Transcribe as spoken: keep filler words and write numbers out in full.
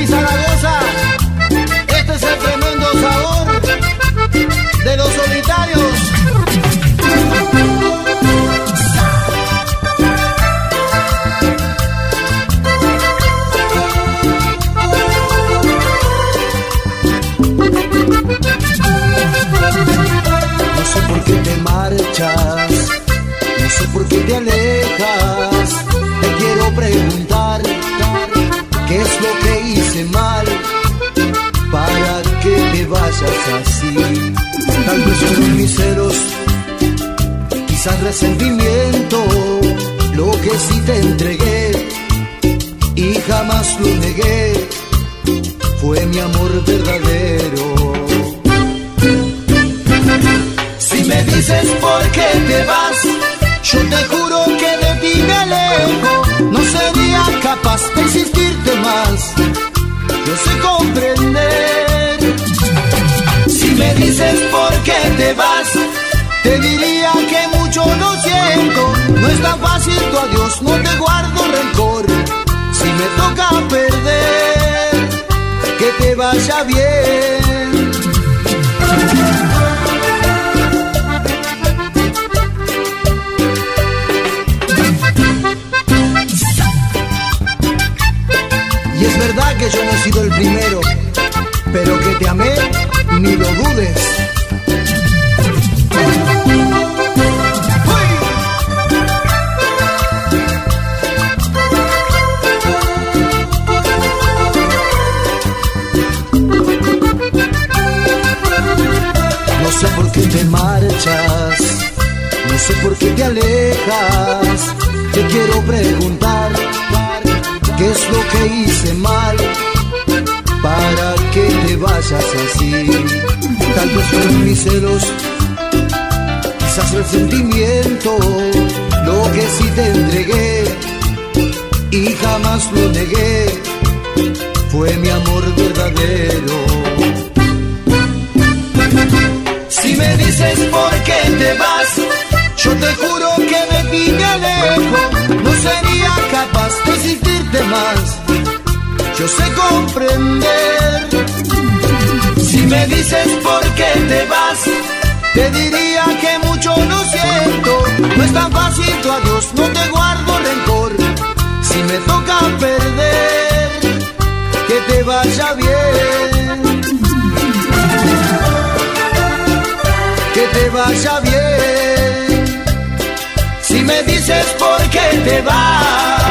Papi Zaragoza, este es el tremendo sabor de los solitarios. No sé por qué te marchas, no sé por qué te alejas. Te quiero preguntar, ¿qué es lo que hice mal para que te vayas así? Tal vez fueron mis celos, quizás resentimiento, lo que sí te entregué y jamás lo negué, fue mi amor verdadero. Si me dices por qué te vas, yo te juro que de ti me alejo. No sería capaz de insistirte más, yo sé comprender. Si me dices por qué te vas, te diría que mucho lo siento. No es tan fácil tu adiós, no te guardo rencor. Si me toca perder, que te vaya bien. Y es verdad que yo no he sido el primero, pero que te amé, ni lo dudes. No sé por qué te marchas, no sé por qué te alejas. Te quiero preguntar, ¿qué es lo que hice mal para que te vayas así? Tal vez fueron mis celos, quizás resentimiento, lo que sí te entregué y jamás lo negué, fue mi amor verdadero. Si me dices por qué te vas, yo te juro que de ti me alejo. No sería capaz de insistirte más, yo sé comprender. Si me dices por qué te vas, te diría que mucho lo siento. No es tan fácil tu adiós, no te guardo rencor. Si me toca perder, que te vaya bien. Que te vaya bien. Si me dices por qué te vas,